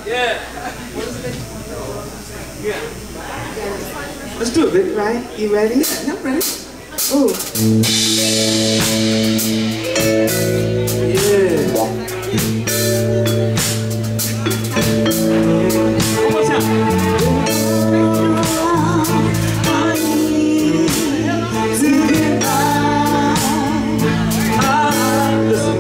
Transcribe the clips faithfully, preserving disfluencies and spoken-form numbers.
Yeah. Yeah. Let's do it, baby, right? You ready? Yeah, I'm ready. Ooh. Yeah. One more time. I need to get by. Listen.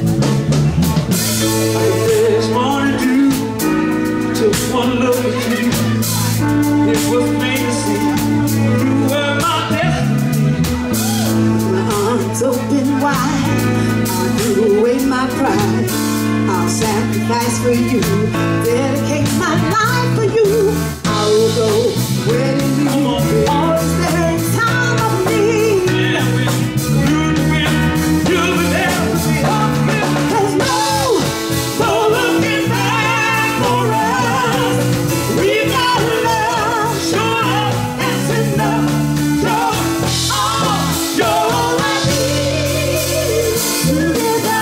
There's more to do. Took one look at you. It was plain to see. You were my destiny. My arms open wide. I'll throw away my pride. I'll sacrifice for you. Dedicate my life for you. I will go where you always there in time of need. Yeah, when you win, you'll be there to see us. There's no, no looking back for us. We got love, Show up. that's enough. You're all, you're all I need to get by.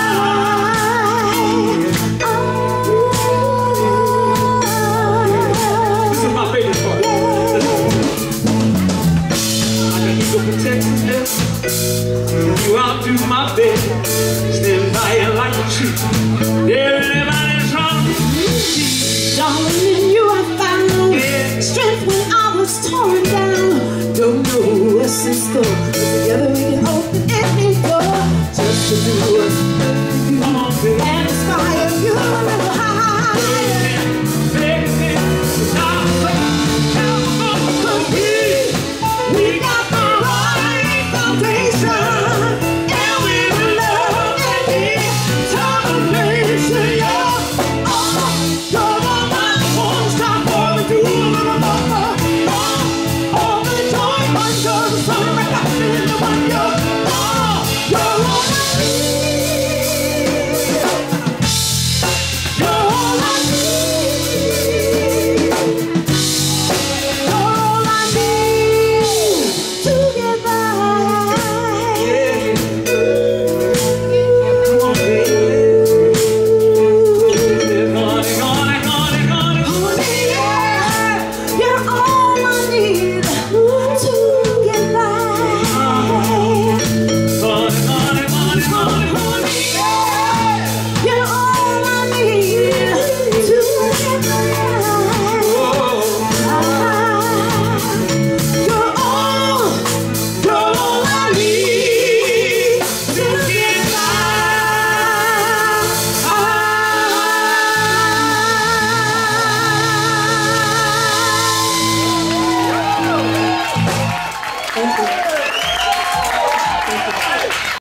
This is my favorite part. I got eagle protection. You outdo my best. Stand by you like a tree. Everybody's wrong. Darling, in you I found Yeah. strength when I was torn down. Don't know what's in store.